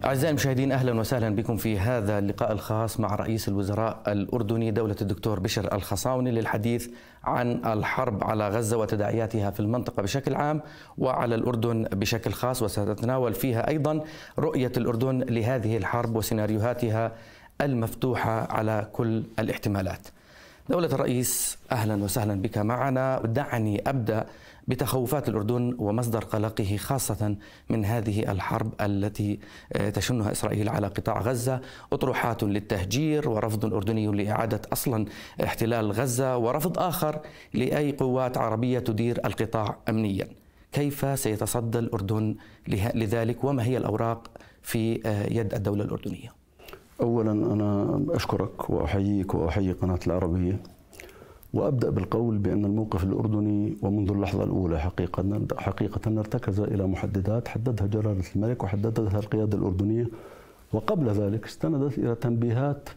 أعزائي المشاهدين، أهلا وسهلا بكم في هذا اللقاء الخاص مع رئيس الوزراء الأردني دولة الدكتور بشر الخصاوني للحديث عن الحرب على غزة وتداعياتها في المنطقة بشكل عام وعلى الأردن بشكل خاص، وستتناول فيها أيضا رؤية الأردن لهذه الحرب وسيناريوهاتها المفتوحة على كل الاحتمالات. دولة الرئيس، أهلا وسهلا بك معنا. دعني أبدأ بتخوفات الأردن ومصدر قلقه خاصة من هذه الحرب التي تشنها إسرائيل على قطاع غزة، أطروحات للتهجير ورفض أردني لإعادة أصلا احتلال غزة ورفض آخر لأي قوات عربية تدير القطاع أمنيا. كيف سيتصدى الأردن لذلك وما هي الأوراق في يد الدولة الأردنية؟ أولا أنا أشكرك وأحييك وأحيي قناة العربية، وأبدأ بالقول بأن الموقف الأردني ومنذ اللحظة الأولى حقيقة ارتكز إلى محددات حددها جلالة الملك وحددتها القيادة الأردنية، وقبل ذلك استندت إلى تنبيهات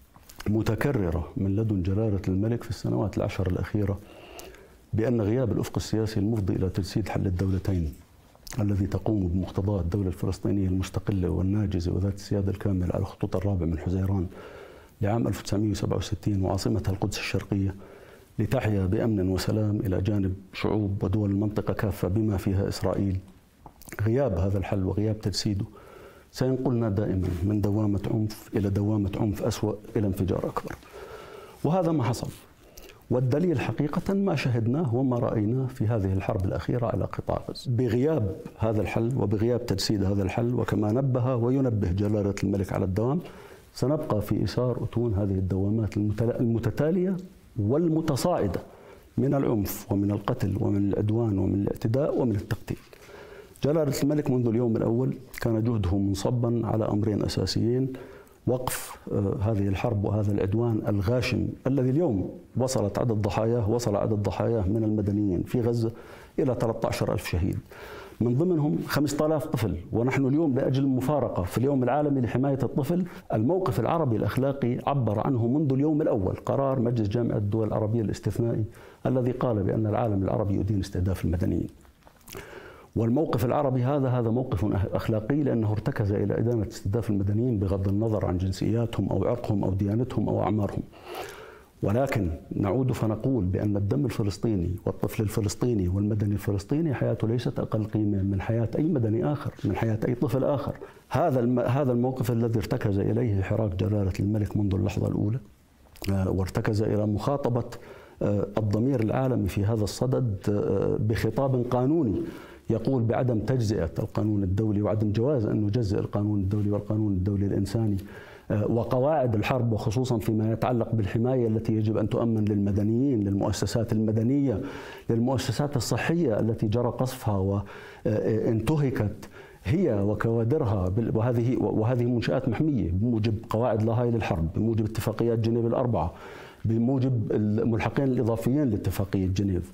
متكررة من لدن جلالة الملك في السنوات العشر الأخيرة بأن غياب الأفق السياسي المفضي إلى تجسيد حل الدولتين الذي تقوم بمقتضاه الدولة الفلسطينية المستقلة والناجزة وذات السيادة الكاملة على الخطوط الرابع من حزيران لعام 1967 وعاصمتها القدس الشرقية، لتحيا بأمن وسلام إلى جانب شعوب ودول المنطقة كافة بما فيها إسرائيل. غياب هذا الحل وغياب تجسيده سينقلنا دائما من دوامة عنف إلى دوامة عنف أسوأ إلى انفجار أكبر، وهذا ما حصل. والدليل حقيقة ما شهدناه وما رأيناه في هذه الحرب الأخيرة على قطاع غزة. بغياب هذا الحل وبغياب تجسيد هذا الحل، وكما نبه وينبه جلالة الملك على الدوام، سنبقى في إثار أتون هذه الدوامات المتتالية والمتصاعدة من العنف ومن القتل ومن العدوان ومن الاعتداء ومن التقتيل. جلالة الملك منذ اليوم الأول كان جهده منصبا على أمرين أساسيين: وقف هذه الحرب وهذا العدوان الغاشم الذي اليوم وصل عدد ضحاياه من المدنيين في غزة إلى 13,000 شهيد، من ضمنهم 5,000 طفل. ونحن اليوم لأجل المفارقة في اليوم العالمي لحماية الطفل، الموقف العربي الأخلاقي عبر عنه منذ اليوم الأول قرار مجلس جامعة الدول العربية الاستثنائي الذي قال بأن العالم العربي يدين استهداف المدنيين. والموقف العربي هذا موقف أخلاقي، لأنه ارتكز إلى إدانة استهداف المدنيين بغض النظر عن جنسياتهم أو عرقهم أو ديانتهم أو أعمارهم. ولكن نعود فنقول بأن الدم الفلسطيني والطفل الفلسطيني والمدني الفلسطيني حياته ليست أقل قيمة من حياة أي مدني آخر، من حياة أي طفل آخر. هذا الموقف الذي ارتكز إليه حراك جلالة الملك منذ اللحظة الأولى، وارتكز إلى مخاطبة الضمير العالمي في هذا الصدد بخطاب قانوني يقول بعدم تجزئة القانون الدولي وعدم جواز أن نجزئ القانون الدولي والقانون الدولي الإنساني وقواعد الحرب، وخصوصا فيما يتعلق بالحماية التي يجب أن تؤمن للمدنيين، للمؤسسات المدنية، للمؤسسات الصحية التي جرى قصفها وانتهكت هي وكوادرها، وهذه منشآت محمية بموجب قواعد لاهاي للحرب، بموجب اتفاقيات جنيف الأربعة، بموجب الملحقين الإضافيين لاتفاقية جنيف.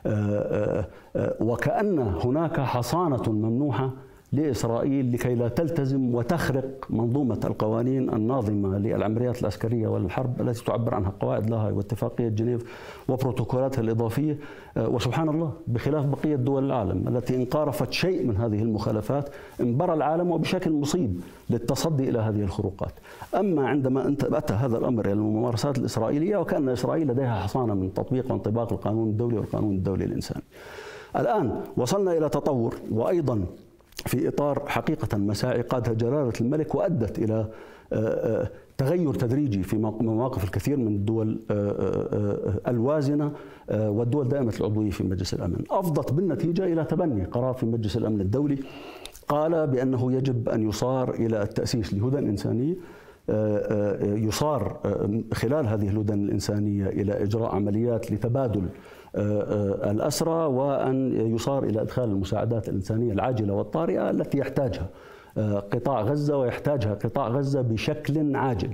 وكأن هناك حصانة ممنوحة لإسرائيل لكي لا تلتزم وتخرق منظومة القوانين الناظمة للعمليات العسكرية والحرب التي تعبر عنها قواعد لاهاي واتفاقية جنيف وبروتوكولاتها الإضافية. وسبحان الله، بخلاف بقية دول العالم التي إن قارفت شيء من هذه المخالفات انبرى العالم وبشكل مصيب للتصدي إلى هذه الخروقات. أما عندما أتى هذا الأمر إلى الممارسات الإسرائيلية، وكأن إسرائيل لديها حصانة من تطبيق وانطباق القانون الدولي والقانون الدولي الإنساني. الآن وصلنا إلى تطور، وأيضا في إطار حقيقة مساعي قادها جلالة الملك وأدت إلى تغير تدريجي في مواقف الكثير من الدول الوازنة والدول دائمة العضوية في مجلس الأمن. أفضت بالنتيجة إلى تبني قرار في مجلس الأمن الدولي قال بأنه يجب أن يصار إلى التأسيس لهدن إنسانية، يصار خلال هذه الهدن الإنسانية إلى إجراء عمليات لتبادل الأسرى، وأن يصار إلى إدخال المساعدات الإنسانية العاجلة والطارئة التي يحتاجها قطاع غزة ويحتاجها قطاع غزة بشكل عاجل،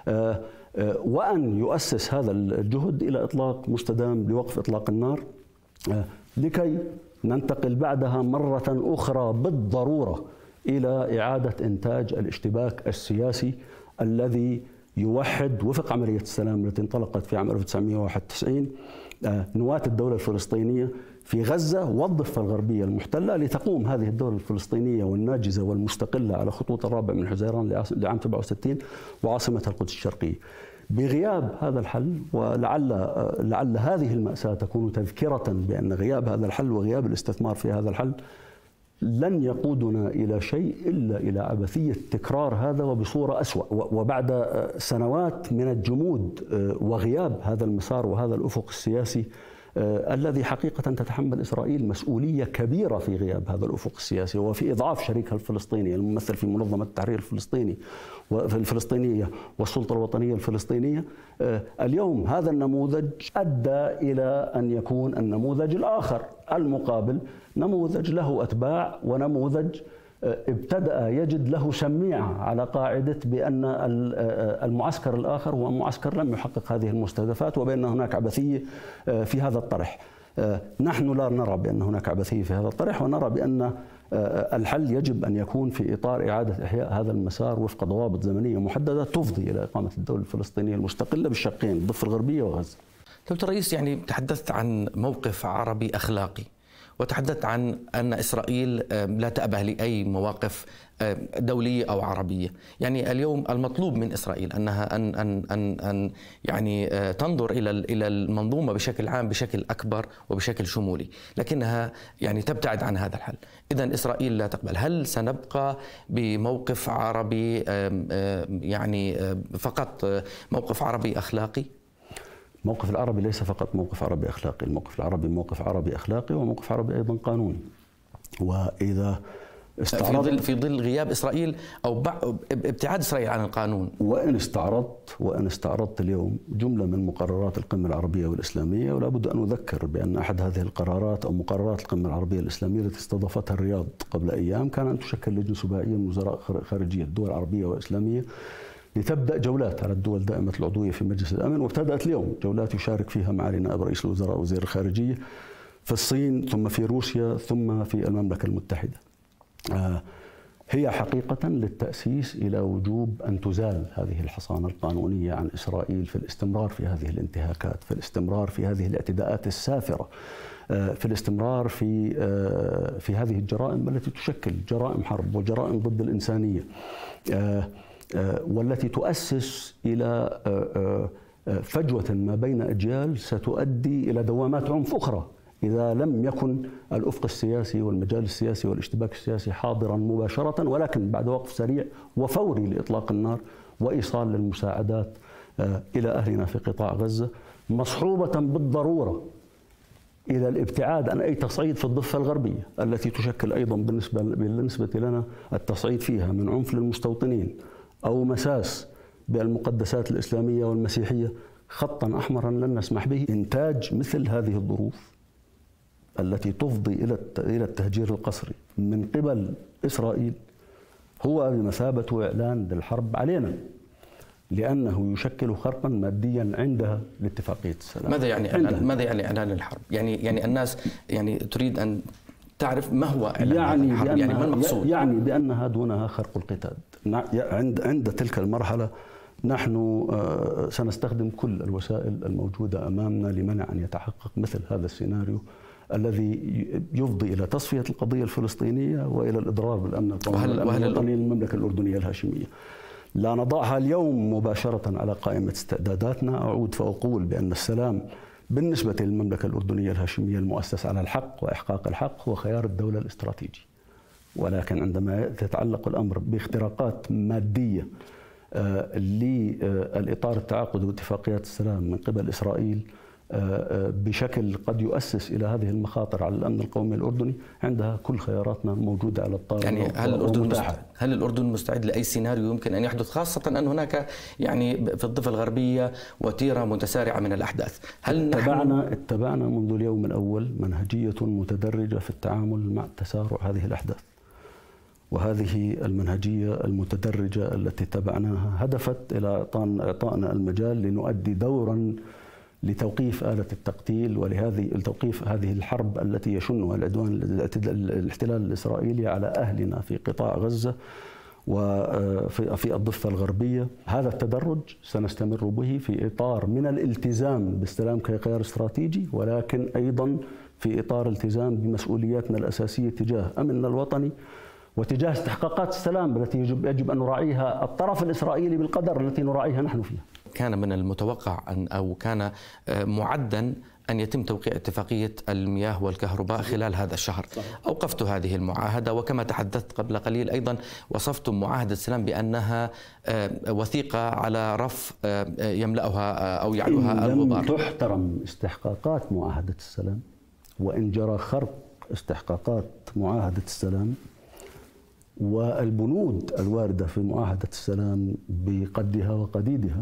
وأن يؤسس هذا الجهد إلى إطلاق مستدام لوقف إطلاق النار، لكي ننتقل بعدها مرة أخرى بالضرورة إلى إعادة إنتاج الاشتباك السياسي الذي يوحد وفق عملية السلام التي انطلقت في عام 1991 نواة الدولة الفلسطينية في غزة والضفة الغربية المحتلة لتقوم هذه الدولة الفلسطينية والناجزة والمستقلة على خطوط الرابع من حزيران لعام 67 وعاصمتها القدس الشرقية. بغياب هذا الحل، ولعل هذه المأساة تكون تذكرة بأن غياب هذا الحل وغياب الاستثمار في هذا الحل لن يقودنا إلى شيء إلا إلى عبثية تكرار هذا وبصورة أسوأ. وبعد سنوات من الجمود وغياب هذا المسار وهذا الأفق السياسي الذي حقيقة تتحمل إسرائيل مسؤولية كبيرة في غياب هذا الأفق السياسي وفي إضعاف شريكها الفلسطيني الممثل في منظمة التحرير الفلسطينية والسلطة الوطنية الفلسطينية. اليوم هذا النموذج أدى إلى أن يكون النموذج الآخر المقابل نموذج له أتباع، ونموذج ابتدأ يجد له سميعة على قاعدة بأن المعسكر الآخر هو معسكر لم يحقق هذه المستهدفات وبأن هناك عبثية في هذا الطرح. نحن لا نرى بأن هناك عبثية في هذا الطرح، ونرى بأن الحل يجب أن يكون في إطار إعادة إحياء هذا المسار وفق ضوابط زمنية محددة تفضي إلى إقامة الدولة الفلسطينية المستقلة بالشقين الضفة الغربية وغزة. دكتور الرئيس، يعني تحدثت عن موقف عربي أخلاقي، وتحدثت عن أن إسرائيل لا تأبه لأي مواقف دولية أو عربية. يعني اليوم المطلوب من إسرائيل أنها أن يعني تنظر إلى المنظومة بشكل عام بشكل أكبر وبشكل شمولي، لكنها يعني تبتعد عن هذا الحل. إذن إسرائيل لا تقبل. هل سنبقى بموقف عربي يعني فقط موقف عربي أخلاقي؟ الموقف العربي ليس فقط موقف عربي أخلاقي، الموقف العربي موقف عربي أخلاقي وموقف عربي أيضا قانوني. وإذا في ظل غياب إسرائيل أو ابتعاد إسرائيل عن القانون. وإن استعرضت اليوم جملة من مقررات القمة العربية والإسلامية، ولا بد أن أذكر بأن أحد هذه القرارات أو مقررات القمة العربية الإسلامية التي استضافتها الرياض قبل أيام كان أن تشكل لجنة سباعية من وزراء خارجية الدول العربية والإسلامية لتبدأ جولات على الدول دائمة العضوية في مجلس الأمن، وابتدأت اليوم جولات يشارك فيها معالي نائب رئيس الوزراء وزير الخارجية في الصين ثم في روسيا ثم في المملكة المتحدة. هي حقيقة للتأسيس إلى وجوب أن تزال هذه الحصانة القانونية عن إسرائيل في الاستمرار في هذه الانتهاكات، في الاستمرار في هذه الاعتداءات السافرة، في الاستمرار في هذه الجرائم التي تشكل جرائم حرب وجرائم ضد الإنسانية، والتي تؤسس إلى فجوة ما بين أجيال ستؤدي إلى دوامات عنف أخرى إذا لم يكن الأفق السياسي والمجال السياسي والاشتباك السياسي حاضرا مباشرة، ولكن بعد وقف سريع وفوري لإطلاق النار وإيصال للمساعدات إلى أهلنا في قطاع غزة، مصحوبة بالضرورة إلى الابتعاد عن أي تصعيد في الضفة الغربية التي تشكل أيضا بالنسبة لنا التصعيد فيها من عنف للمستوطنين أو مساس بالمقدسات الإسلامية والمسيحية خطا أحمرا لن نسمح به. إنتاج مثل هذه الظروف التي تفضي إلى التهجير القسري من قبل إسرائيل هو بمثابة إعلان للحرب علينا، لأنه يشكل خرقا ماديا عندها لاتفاقية السلام. ماذا يعني إعلان الحرب؟ يعني الناس يعني تريد أن تعرف ما هو إعلان الحرب، يعني ما المقصود؟ يعني بأنها دونها خرق القتال. عند تلك المرحلة نحن سنستخدم كل الوسائل الموجودة أمامنا لمنع أن يتحقق مثل هذا السيناريو الذي يفضي إلى تصفية القضية الفلسطينية وإلى الإضرار بالأمن الوطني للمملكة الأردنية الهاشمية. لا نضعها اليوم مباشرة على قائمة استعداداتنا. أعود فأقول بأن السلام بالنسبة للمملكة الأردنية الهاشمية المؤسس على الحق وإحقاق الحق هو خيار الدولة الاستراتيجي، ولكن عندما يتعلق الأمر باختراقات مادية للإطار التعاقدي واتفاقيات السلام من قبل إسرائيل بشكل قد يؤسس إلى هذه المخاطر على الأمن القومي الأردني، عندها كل خياراتنا موجودة على الطاولة. يعني هل الأردن مستعد لأي سيناريو يمكن أن يحدث، خاصة أن هناك يعني في الضفة الغربية وتيرة متسارعة من الأحداث؟ هل اتبعنا منذ اليوم الأول منهجية متدرجة في التعامل مع تسارع هذه الأحداث، وهذه المنهجية المتدرجة التي اتبعناها هدفت إلى إعطائنا المجال لنؤدي دورا لتوقيف آلة التقتيل ولتوقيف هذه الحرب التي يشنها الاحتلال الإسرائيلي على أهلنا في قطاع غزة وفي الضفة الغربية. هذا التدرج سنستمر به في إطار من الالتزام بالسلام كخيار استراتيجي، ولكن أيضا في إطار التزام بمسؤولياتنا الأساسية تجاه أمننا الوطني وتجاه استحقاقات السلام التي يجب أن نراعيها الطرف الإسرائيلي بالقدر التي نراعيها نحن فيها. كان من المتوقع أو كان معدا أن يتم توقيع اتفاقية المياه والكهرباء خلال هذا الشهر. أوقفت هذه المعاهدة، وكما تحدثت قبل قليل أيضا وصفتم معاهدة السلام بأنها وثيقة على رف يملأها أو يعلوها الغبار. لم تحترم استحقاقات معاهدة السلام وإن جرى خرق استحقاقات معاهدة السلام والبنود الواردة في معاهدة السلام بقدها وقديدها،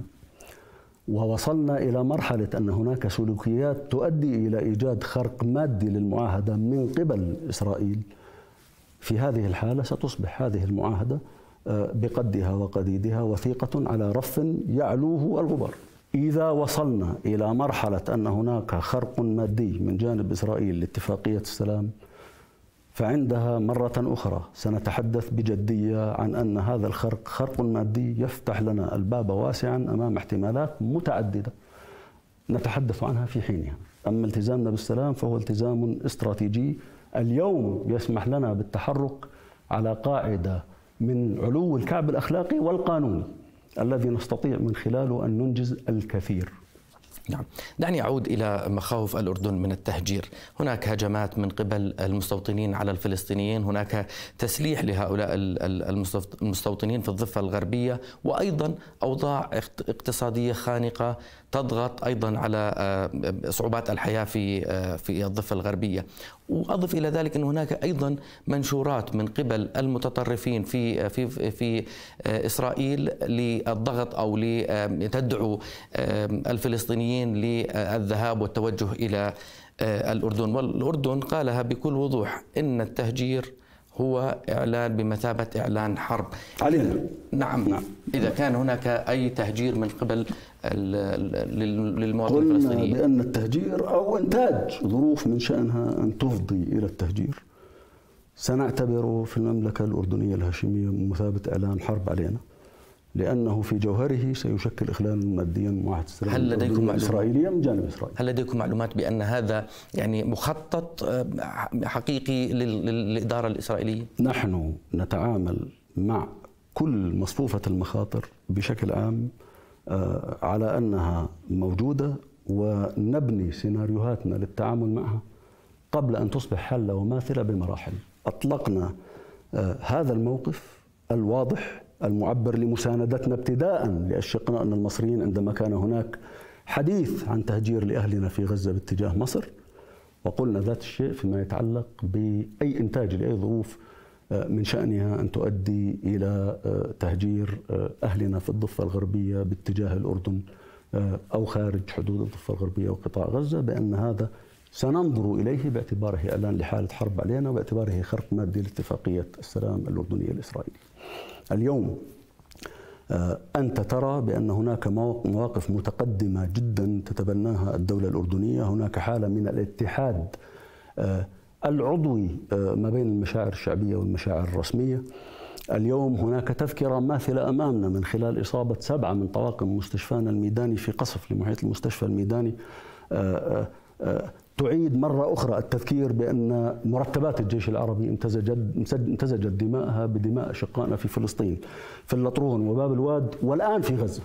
ووصلنا إلى مرحلة أن هناك سلوكيات تؤدي إلى إيجاد خرق مادي للمعاهدة من قبل إسرائيل، في هذه الحالة ستصبح هذه المعاهدة بقدها وقديدها وثيقة على رف يعلوه الغبار. إذا وصلنا إلى مرحلة أن هناك خرق مادي من جانب إسرائيل لاتفاقية السلام، فعندها مرة أخرى سنتحدث بجدية عن أن هذا الخرق خرق مادي يفتح لنا الباب واسعا أمام احتمالات متعددة نتحدث عنها في حينها. أما التزامنا بالسلام فهو التزام استراتيجي اليوم يسمح لنا بالتحرك على قاعدة من علو الكعب الأخلاقي والقانوني الذي نستطيع من خلاله أن ننجز الكثير. نعم، دعني أعود إلى مخاوف الأردن من التهجير. هناك هجمات من قبل المستوطنين على الفلسطينيين، هناك تسليح لهؤلاء المستوطنين في الضفة الغربية، وأيضا أوضاع اقتصادية خانقة تضغط أيضا على صعوبات الحياة في الضفة الغربية. وأضف إلى ذلك أن هناك أيضا منشورات من قبل المتطرفين في إسرائيل للضغط أو لتدعو الفلسطينيين للذهاب والتوجه إلى الأردن، والأردن قالها بكل وضوح إن التهجير هو إعلان بمثابة إعلان حرب علينا. نعم. إذا كان هناك أي تهجير من قبل للمواطنين الفلسطينيين، قلنا بأن التهجير أو إنتاج ظروف من شأنها أن تفضي إلى التهجير سنعتبره في المملكة الأردنية الهاشمية بمثابة إعلان حرب علينا، لأنه في جوهره سيشكل إخلالا ماديا معاهدة السلام الإسرائيلية من جانب إسرائيل. هل لديكم معلومات بأن هذا يعني مخطط حقيقي للإدارة الإسرائيلية؟ نحن نتعامل مع كل مصفوفة المخاطر بشكل عام على أنها موجودة، ونبني سيناريوهاتنا للتعامل معها قبل أن تصبح حالة وماثلة بمراحل. أطلقنا هذا الموقف الواضح المعبر لمساندتنا ابتداء لأشقائنا المصريين عندما كان هناك حديث عن تهجير لأهلنا في غزة باتجاه مصر، وقلنا ذات الشيء فيما يتعلق بأي إنتاج لأي ظروف من شأنها أن تؤدي إلى تهجير أهلنا في الضفة الغربية باتجاه الأردن أو خارج حدود الضفة الغربية وقطاع غزة، بأن هذا سننظر إليه باعتباره إعلان لحالة حرب علينا وباعتباره خرق مادي لاتفاقية السلام الأردنية الإسرائيلية. اليوم أنت ترى بأن هناك مواقف متقدمة جدا تتبناها الدولة الأردنية، هناك حالة من الاتحاد العضوي ما بين المشاعر الشعبية والمشاعر الرسمية. اليوم هناك تذكرة ماثلة أمامنا من خلال إصابة 7 من طواقم مستشفانا الميداني في قصف لمحيط المستشفى الميداني، تعيد مرة أخرى التذكير بأن مرتبات الجيش العربي امتزجت دماءها بدماء أشقائنا في فلسطين، في اللطرون وباب الواد والآن في غزة.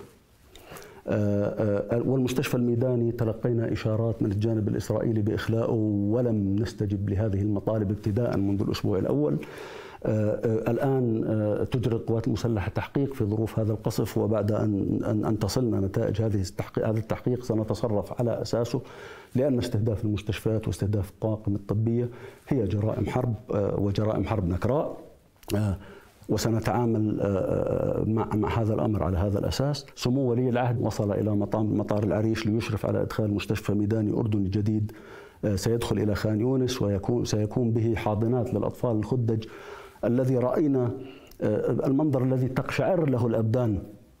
والمستشفى الميداني تلقينا إشارات من الجانب الإسرائيلي بإخلاءه ولم نستجب لهذه المطالب ابتداء منذ الأسبوع الأول. الآن تجري القوات المسلحة تحقيق في ظروف هذا القصف، وبعد أن تصلنا نتائج هذا التحقيق سنتصرف على أساسه، لأن استهداف المستشفيات واستهداف الطواقم الطبية هي جرائم حرب وجرائم حرب نكراء، وسنتعامل مع هذا الأمر على هذا الأساس. سمو ولي العهد وصل إلى مطار العريش ليشرف على إدخال مستشفى ميداني أردني جديد سيدخل إلى خان يونس، سيكون به حاضنات للأطفال الخدج الذي رأينا المنظر الذي تقشعر له الأبدان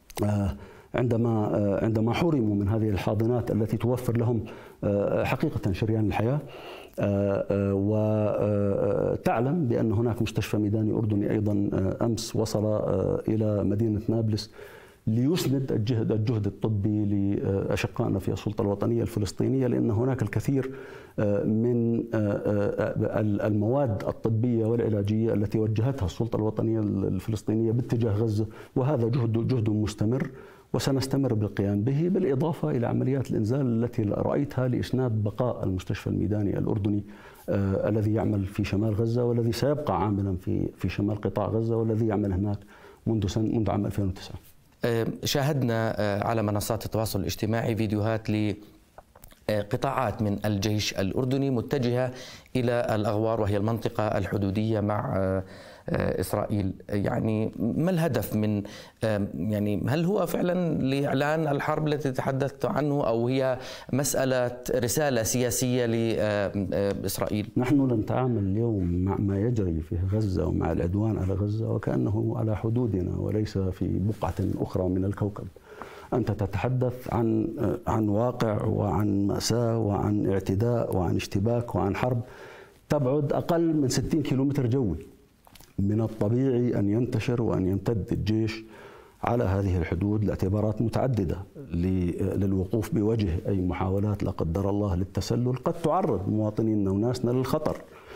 عندما حرموا من هذه الحاضنات التي توفر لهم حقيقة شريان الحياة. وتعلم بأن هناك مستشفى ميداني أردني أيضا أمس وصل إلى مدينة نابلس ليسند الجهد الطبي لأشقائنا في السلطة الوطنية الفلسطينية، لأن هناك الكثير من المواد الطبية والعلاجية التي وجهتها السلطة الوطنية الفلسطينية باتجاه غزة، وهذا جهد مستمر وسنستمر بالقيام به، بالإضافة إلى عمليات الإنزال التي رأيتها لإسناد بقاء المستشفى الميداني الأردني الذي يعمل في شمال غزة، والذي سيبقى عاملا في شمال قطاع غزة، والذي يعمل هناك منذ عام 2009. شاهدنا على منصات التواصل الاجتماعي فيديوهات لقطاعات من الجيش الأردني متجهة إلى الأغوار، وهي المنطقة الحدودية مع إسرائيل. يعني ما الهدف من يعني هل هو فعلا لإعلان الحرب التي تحدثت عنه، أو هي مسألة رسالة سياسية لإسرائيل؟ نحن نتعامل اليوم مع ما يجري في غزة ومع العدوان على غزة وكأنه على حدودنا وليس في بقعة أخرى من الكوكب. أنت تتحدث عن واقع وعن مأساة وعن اعتداء وعن اشتباك وعن حرب تبعد أقل من 60 كيلومتر جوي. من الطبيعي أن ينتشر وأن يمتد الجيش على هذه الحدود لاعتبارات متعددة للوقوف بوجه أي محاولات لا قدر الله للتسلل قد تعرض مواطنينا وناسنا للخطر،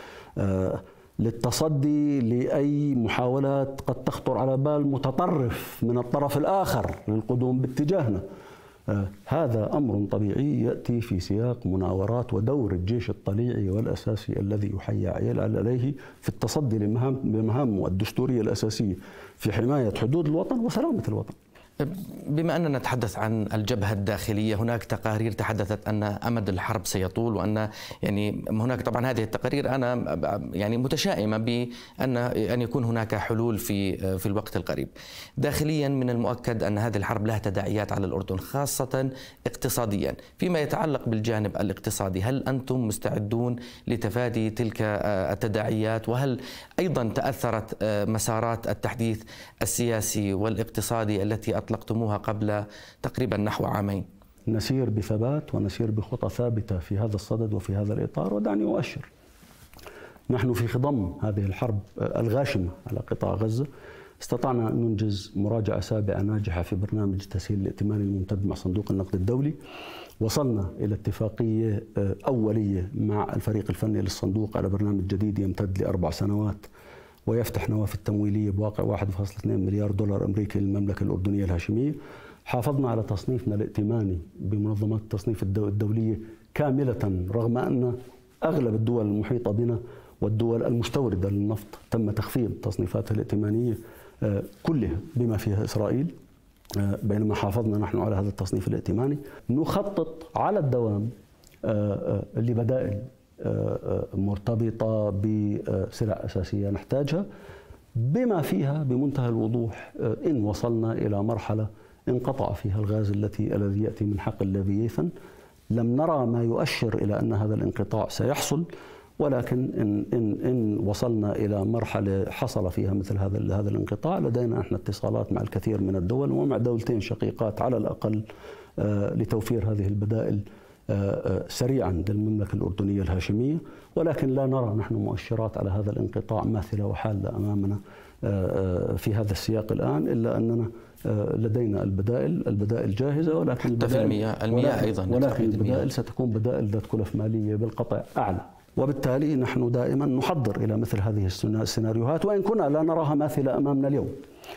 للتصدي لأي محاولات قد تخطر على بال متطرف من الطرف الآخر للقدوم باتجاهنا. هذا أمر طبيعي يأتي في سياق مناورات ودور الجيش الطليعي والأساسي الذي يحيى عليه في التصدي لمهامه الدستورية الأساسية في حماية حدود الوطن وسلامة الوطن. بما أننا نتحدث عن الجبهة الداخلية، هناك تقارير تحدثت أن أمد الحرب سيطول، وأن يعني هناك طبعا هذه التقارير أنا يعني متشائمة بأن يكون هناك حلول في الوقت القريب. داخليا من المؤكد أن هذه الحرب لها تداعيات على الأردن خاصة اقتصاديا. فيما يتعلق بالجانب الاقتصادي، هل أنتم مستعدون لتفادي تلك التداعيات؟ وهل أيضا تأثرت مسارات التحديث السياسي والاقتصادي التي أطلقتموها قبل تقريبا نحو عامين؟ نسير بثبات ونسير بخطى ثابتة في هذا الصدد وفي هذا الإطار. ودعني أؤشر، نحن في خضم هذه الحرب الغاشمة على قطاع غزة استطعنا أن ننجز مراجعة سابعة ناجحة في برنامج التسهيل الائتماني الممتد مع صندوق النقد الدولي. وصلنا إلى اتفاقية أولية مع الفريق الفني للصندوق على برنامج جديد يمتد ل4 سنوات ويفتح نوافذ تمويلية بواقع 1.2 مليار دولار أمريكي للمملكة الأردنية الهاشمية. حافظنا على تصنيفنا الائتماني بمنظمات التصنيف الدولية كاملة، رغم أن أغلب الدول المحيطة بنا والدول المستوردة للنفط تم تخفيض تصنيفاتها الائتمانية كلها بما فيها إسرائيل، بينما حافظنا نحن على هذا التصنيف الائتماني. نخطط على الدوام لبدائل مرتبطة بسلع أساسية نحتاجها، بما فيها بمنتهى الوضوح إن وصلنا إلى مرحلة انقطع فيها الغاز الذي يأتي من حقل ليفيثان. لم نرى ما يؤشر إلى أن هذا الانقطاع سيحصل، ولكن إن وصلنا إلى مرحلة حصل فيها مثل هذا الانقطاع، لدينا احنا اتصالات مع الكثير من الدول ومع دولتين شقيقات على الأقل لتوفير هذه البدائل سريعا للمملكة الأردنية الهاشمية. ولكن لا نرى نحن مؤشرات على هذا الانقطاع ماثلة وحالة أمامنا في هذا السياق الآن، إلا أننا لدينا البدائل جاهزة، ولكن المياه أيضا، ولكن البدائل ستكون بدائل ذات كلف مالية بالقطع أعلى. وبالتالي نحن دائما نحضر إلى مثل هذه السيناريوهات، وإن كنا لا نراها ماثلة أمامنا اليوم.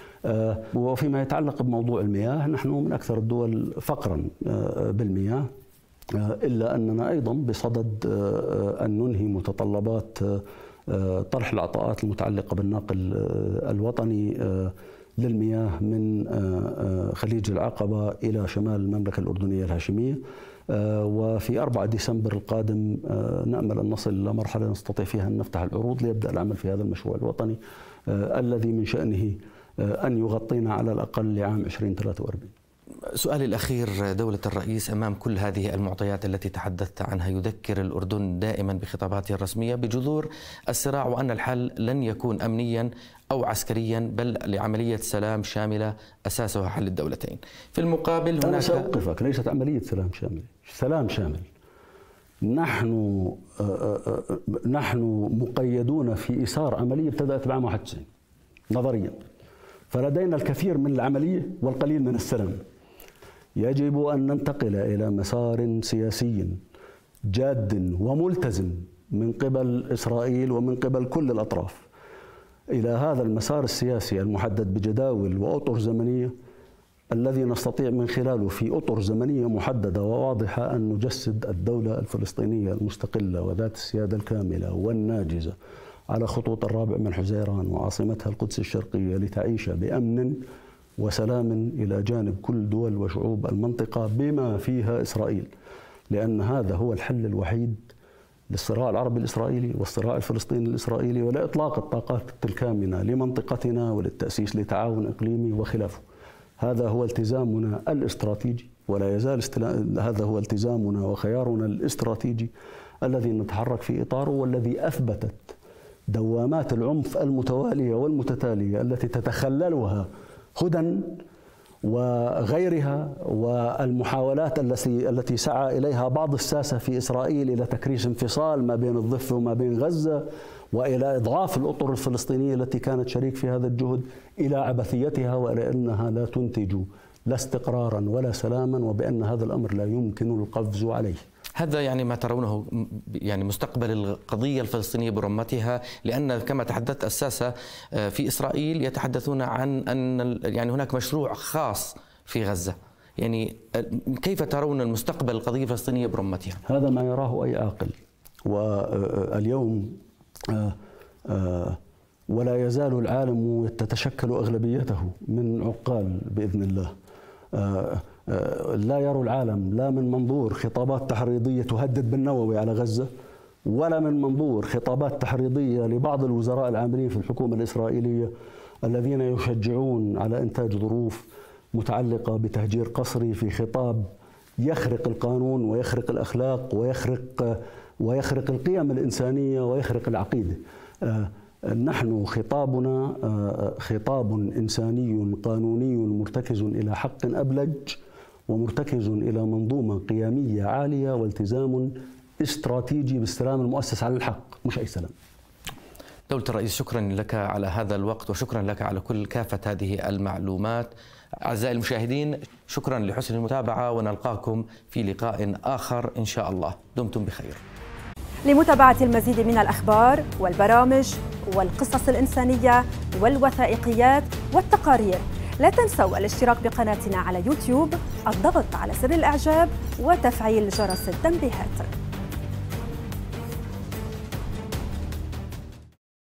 وفيما يتعلق بموضوع المياه، نحن من أكثر الدول فقرا بالمياه، إلا أننا أيضا بصدد أن ننهي متطلبات طرح العطاءات المتعلقة بالناقل الوطني للمياه من خليج العقبة إلى شمال المملكة الأردنية الهاشمية. وفي 4 ديسمبر القادم نأمل أن نصل إلى مرحلة نستطيع فيها أن نفتح العروض ليبدأ العمل في هذا المشروع الوطني الذي من شأنه أن يغطينا على الأقل لعام 2043. سؤالي الأخير، دولة الرئيس أمام كل هذه المعطيات التي تحدثت عنها يذكر الأردن دائما بخطاباته الرسمية بجذور الصراع، وأن الحل لن يكون أمنيا أو عسكريا بل لعملية سلام شاملة أساسها حل الدولتين. في المقابل هناك، أنا سأوقفك، ليست عملية سلام شامل، سلام شامل. نحن مقيدون في إيثار عملية ابتدأت بعام 91 نظريا، فلدينا الكثير من العملية والقليل من السلام. يجب أن ننتقل إلى مسار سياسي جاد وملتزم من قبل إسرائيل ومن قبل كل الأطراف. إلى هذا المسار السياسي المحدد بجداول وأطر زمنية، الذي نستطيع من خلاله في أطر زمنية محددة وواضحة أن نجسد الدولة الفلسطينية المستقلة وذات السيادة الكاملة والناجزة على خطوط 4 من حزيران وعاصمتها القدس الشرقية، لتعيش بأمن وسلام إلى جانب كل دول وشعوب المنطقة بما فيها إسرائيل، لأن هذا هو الحل الوحيد للصراع العربي الإسرائيلي والصراع الفلسطيني الإسرائيلي، ولإطلاق الطاقات الكامنة لمنطقتنا وللتأسيس لتعاون إقليمي وخلافه. هذا هو التزامنا الاستراتيجي، ولا يزال هذا هو التزامنا وخيارنا الاستراتيجي الذي نتحرك في إطاره، والذي أثبتت دوامات العنف المتوالية والمتتالية التي تتخللها هدى وغيرها، والمحاولات التي سعى إليها بعض الساسة في إسرائيل إلى تكريس انفصال ما بين الضفة وما بين غزة، وإلى إضعاف الأطر الفلسطينية التي كانت شريك في هذا الجهد، إلى عبثيتها وإلى أنها لا تنتج لا استقرارا ولا سلاما، وبأن هذا الأمر لا يمكن القفز عليه. هذا يعني ما ترونه يعني مستقبل القضية الفلسطينية برمتها، لأن كما تحدثت الساسة في إسرائيل يتحدثون عن أن يعني هناك مشروع خاص في غزة. يعني كيف ترون المستقبل القضية الفلسطينية برمتها؟ هذا ما يراه أي عاقل، واليوم ولا يزال العالم تتشكل أغلبيته من عقال بإذن الله لا يروا العالم لا من منظور خطابات تحريضية تهدد بالنووي على غزة، ولا من منظور خطابات تحريضية لبعض الوزراء العاملين في الحكومة الإسرائيلية الذين يشجعون على إنتاج ظروف متعلقة بتهجير قسري في خطاب يخرق القانون ويخرق الأخلاق ويخرق القيم الإنسانية ويخرق العقيدة. نحن خطابنا خطاب إنساني قانوني مرتكز إلى حق أبلج، ومرتكز إلى منظومة قيمية عالية، والتزام استراتيجي بالسلام المؤسس على الحق مش أي سلام. دولة الرئيس، شكرا لك على هذا الوقت، وشكرا لك على كل كافة هذه المعلومات. أعزائي المشاهدين، شكرا لحسن المتابعة، ونلقاكم في لقاء آخر إن شاء الله. دمتم بخير. لمتابعة المزيد من الأخبار والبرامج والقصص الإنسانية والوثائقيات والتقارير، لا تنسوا الاشتراك بقناتنا على يوتيوب، الضغط على زر الإعجاب وتفعيل جرس التنبيهات.